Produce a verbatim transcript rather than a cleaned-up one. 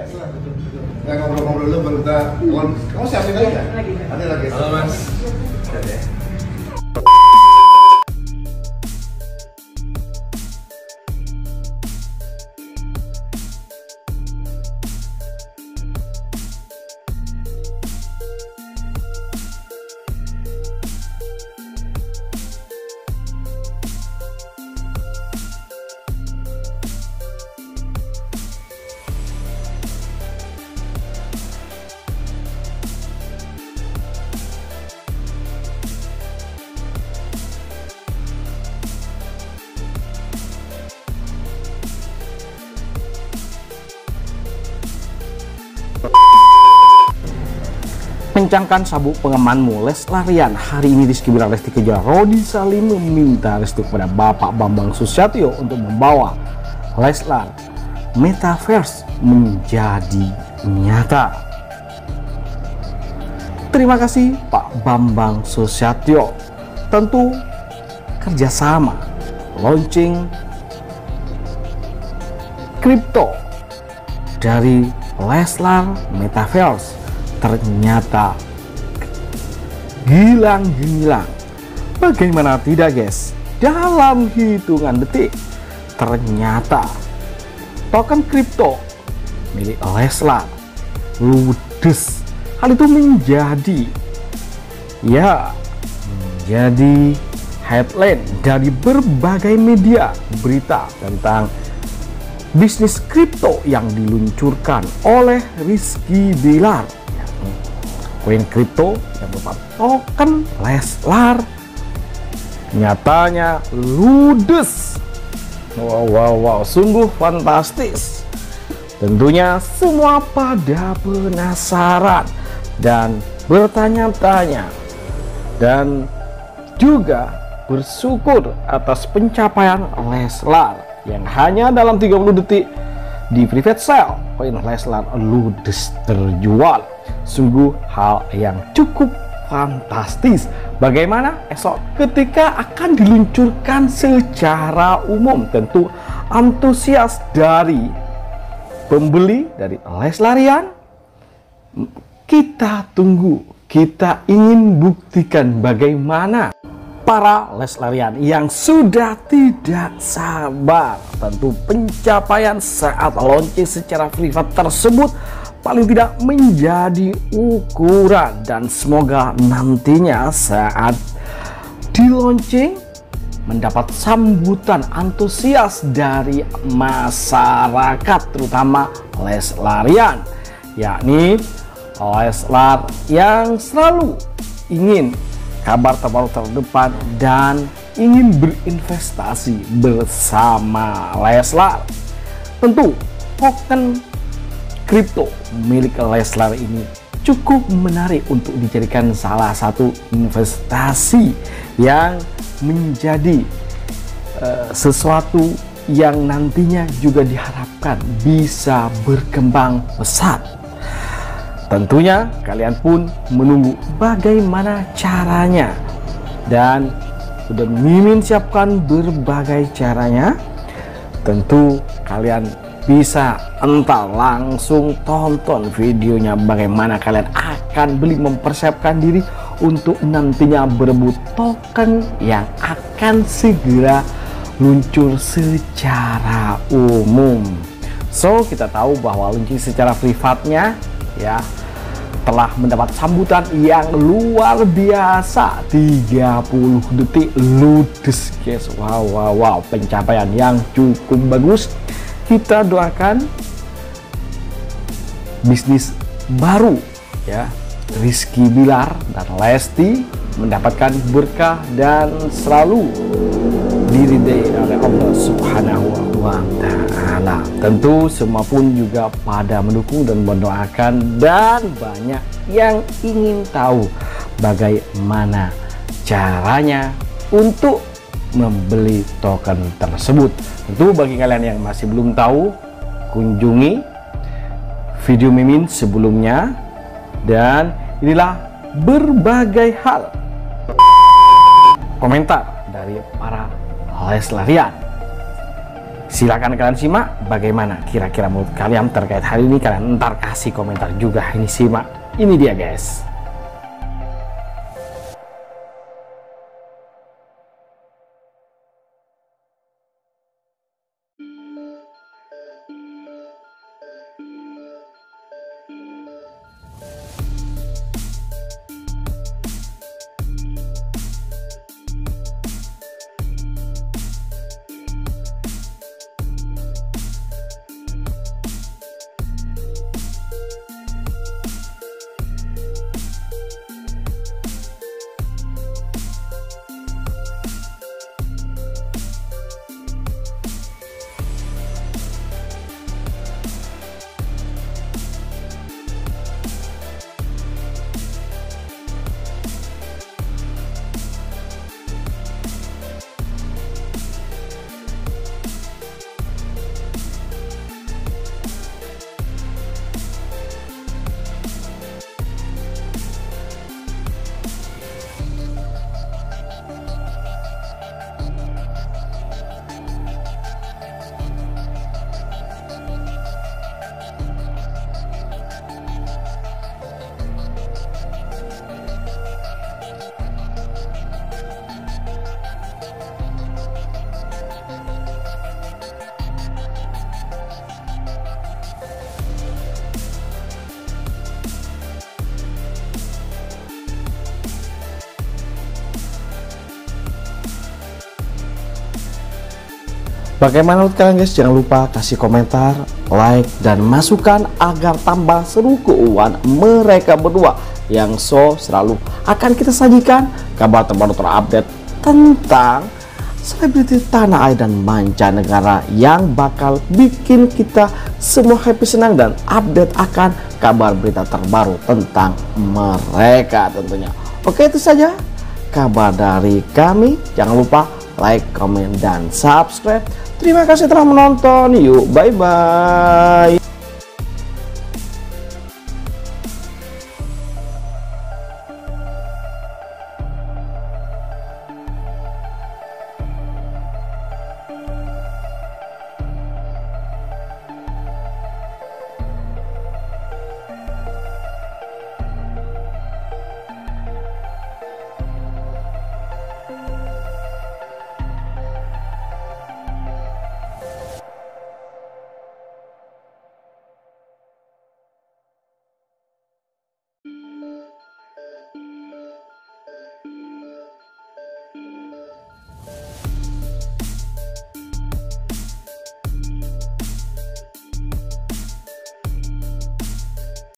Ya ngobrol-ngobrol dulu baru kita. Kamu siapin aja ya? Ada lagi. Halo Mas. Ada. Kencangkan sabuk pengamanmu, Les-larian. Hari ini Rizky Bilar Lesti Kejora Rodi Salim meminta restu kepada Bapak Bambang Susatyo untuk membawa Leslar Metaverse menjadi nyata. Terima kasih Pak Bambang Susatyo. Tentu kerjasama launching kripto dari Leslar Metaverse ternyata gilang-gilang. Bagaimana tidak guys, dalam hitungan detik ternyata token kripto milik Leslar ludes. Hal itu menjadi ya menjadi headline dari berbagai media berita tentang bisnis kripto yang diluncurkan oleh Rizky Bilar. Koin kripto yang berupa token Leslar nyatanya ludes. Wow, wow, wow, sungguh fantastis. Tentunya semua pada penasaran dan bertanya-tanya dan juga bersyukur atas pencapaian Leslar yang hanya dalam tiga puluh detik di private sale koin Leslar ludes terjual. Sungguh hal yang cukup fantastis. Bagaimana esok ketika akan diluncurkan secara umum? Tentu antusias dari pembeli dari Les-larian kita tunggu. Kita ingin buktikan bagaimana para Les-larian yang sudah tidak sabar. Tentu pencapaian saat launching secara privat tersebut paling tidak menjadi ukuran, dan semoga nantinya saat di launching mendapat sambutan antusias dari masyarakat, terutama Les-larian, yakni Leslar yang selalu ingin kabar terbaru terdepan dan ingin berinvestasi bersama Leslar. Tentu token kripto milik Leslar ini cukup menarik untuk dijadikan salah satu investasi yang menjadi uh, sesuatu yang nantinya juga diharapkan bisa berkembang pesat. Tentunya kalian pun menunggu bagaimana caranya, dan sudah Mimin siapkan berbagai caranya. Tentu kalian bisa entar langsung tonton videonya bagaimana kalian akan beli, mempersiapkan diri untuk nantinya berebut token yang akan segera luncur secara umum. So kita tahu bahwa launching secara privatnya ya telah mendapat sambutan yang luar biasa, tiga puluh detik ludes guys. Wow, wow, wow, pencapaian yang cukup bagus. Kita doakan bisnis baru ya Rizky Bilar dan Lesti mendapatkan berkah dan selalu diridai oleh Allah Subhanahu wa Ta'ala. Tentu semua pun juga pada mendukung dan mendoakan, dan banyak yang ingin tahu bagaimana caranya untuk membeli token tersebut. Tentu bagi kalian yang masih belum tahu, kunjungi video Mimin sebelumnya, dan inilah berbagai hal komentar dari para Les-larian. Silakan kalian simak bagaimana kira-kira menurut kalian terkait hal ini. Kalian ntar kasih komentar juga. Ini simak, ini dia guys. Bagaimana menurut kalian guys? Jangan lupa kasih komentar, like, dan masukan agar tambah seru keuangan mereka berdua yang so selalu akan kita sajikan kabar terbaru terupdate tentang selebriti tanah air dan mancanegara yang bakal bikin kita semua happy, senang, dan update akan kabar berita terbaru tentang mereka tentunya. Oke, itu saja kabar dari kami. Jangan lupa like, komen, dan subscribe. Terima kasih telah menonton. Yuk, bye-bye.